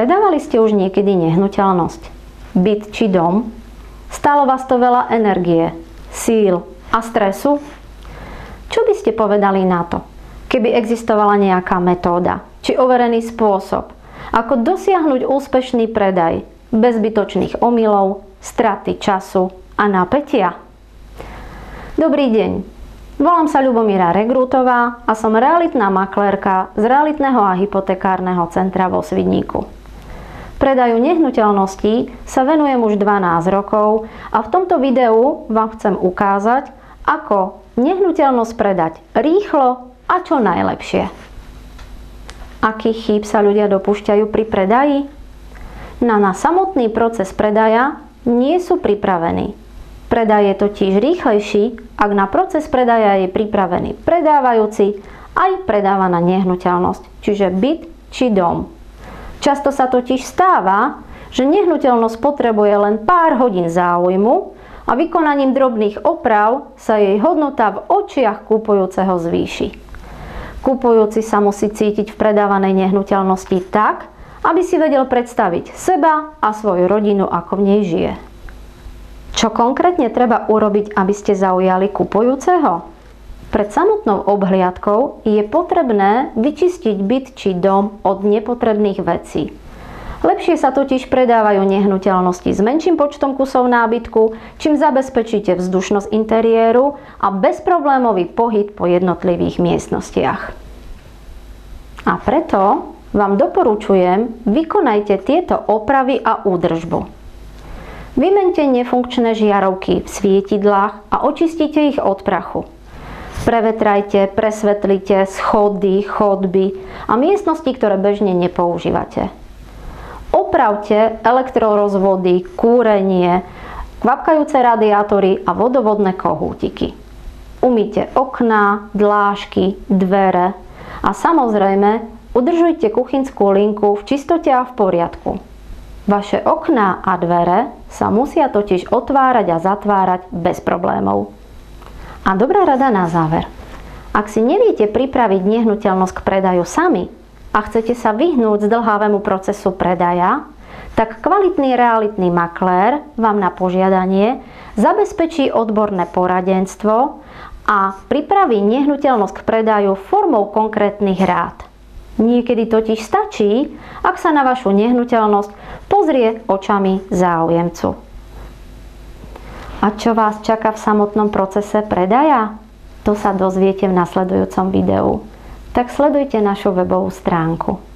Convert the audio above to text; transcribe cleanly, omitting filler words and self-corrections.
Predávali ste už niekedy nehnuteľnosť? Byt či dom? Stálo vás to veľa energie, síl a stresu? Čo by ste povedali na to, keby existovala nejaká metóda či overený spôsob, ako dosiahnuť úspešný predaj bez zbytočných omylov, straty času a napätia? Dobrý deň. Volám sa Ľubomíra Regrútová a som realitná maklérka z realitného a hypotekárneho centra vo Svidníku. Predaju nehnuteľností sa venujem už 12 rokov a v tomto videu vám chcem ukázať, ako nehnuteľnosť predať rýchlo a čo najlepšie. Akých chýb sa ľudia dopúšťajú pri predaji? Na samotný proces predaja nie sú pripravení. Predaj je totiž rýchlejší, ak na proces predaja je pripravený predávajúci aj predávaná nehnuteľnosť, čiže byt či dom. Často sa totiž stáva, že nehnuteľnosť potrebuje len pár hodín záujmu a vykonaním drobných oprav sa jej hodnota v očiach kupujúceho zvýši. Kupujúci sa musí cítiť v predávanej nehnuteľnosti tak, aby si vedel predstaviť seba a svoju rodinu, ako v nej žije. Čo konkrétne treba urobiť, aby ste zaujali kupujúceho? Pred samotnou obhliadkou je potrebné vyčistiť byt či dom od nepotrebných vecí. Lepšie sa totiž predávajú nehnuteľnosti s menším počtom kusov nábytku, čím zabezpečíte vzdušnosť interiéru a bezproblémový pohyb po jednotlivých miestnostiach. A preto vám doporučujem, vykonajte tieto opravy a údržbu. Vymeňte nefunkčné žiarovky v svietidlách a očistite ich od prachu. Prevetrajte, presvetlite schody, chodby a miestnosti, ktoré bežne nepoužívate. Opravte elektrorozvody, kúrenie, kvapkajúce radiátory a vodovodné kohútiky. Umyjte okná, dlážky, dvere a samozrejme udržujte kuchynskú linku v čistote a v poriadku. Vaše okná a dvere sa musia totiž otvárať a zatvárať bez problémov. A dobrá rada na záver. Ak si neviete pripraviť nehnuteľnosť k predaju sami a chcete sa vyhnúť zdĺhavému procesu predaja, tak kvalitný realitný maklér vám na požiadanie zabezpečí odborné poradenstvo a pripraví nehnuteľnosť k predaju formou konkrétnych rád. Niekedy totiž stačí, ak sa na vašu nehnuteľnosť pozrie očami záujemcu. A čo vás čaká v samotnom procese predaja? To sa dozviete v nasledujúcom videu. Tak sledujte našu webovú stránku.